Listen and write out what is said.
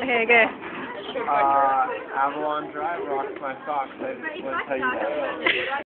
Okay, good. Avalon Drive rocks my socks. I just want to tell you that.